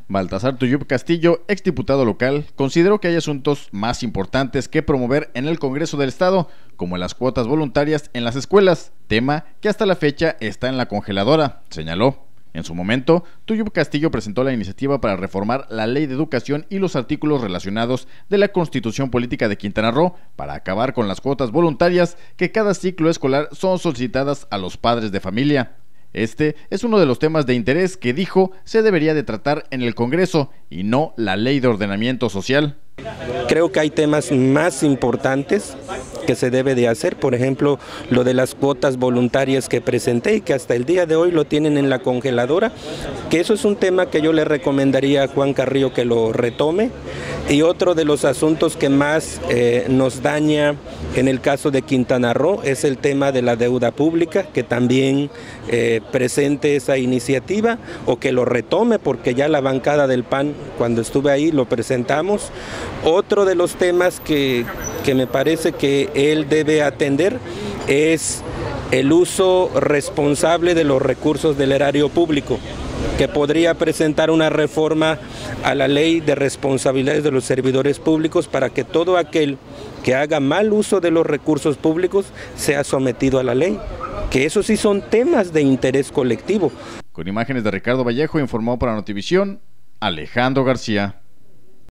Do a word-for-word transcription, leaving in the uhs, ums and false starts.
Baltasar Tuyup Castillo, exdiputado local, consideró que hay asuntos más importantes que promover en el Congreso del Estado, como las cuotas voluntarias en las escuelas, tema que hasta la fecha está en la congeladora, señaló. En su momento, Tuyup Castillo presentó la iniciativa para reformar la Ley de Educación y los artículos relacionados de la Constitución Política de Quintana Roo para acabar con las cuotas voluntarias que cada ciclo escolar son solicitadas a los padres de familia. Este es uno de los temas de interés que dijo se debería de tratar en el Congreso y no la Ley de Ordenamiento Social. Creo que hay temas más importantes que se debe de hacer, por ejemplo, lo de las cuotas voluntarias que presenté y que hasta el día de hoy lo tienen en la congeladora, que eso es un tema que yo le recomendaría a Juan Carrillo que lo retome. Y otro de los asuntos que más eh, nos daña en el caso de Quintana Roo es el tema de la deuda pública, que también eh, presente esa iniciativa o que lo retome, porque ya la bancada del P A N, cuando estuve ahí, lo presentamos. Otro de los temas que, que me parece que él debe atender es el uso responsable de los recursos del erario público, que podría presentar una reforma a la ley de responsabilidades de los servidores públicos para que todo aquel que haga mal uso de los recursos públicos sea sometido a la ley, que esos sí son temas de interés colectivo. Con imágenes de Ricardo Vallejo, informó para Notivisión Alejandro García.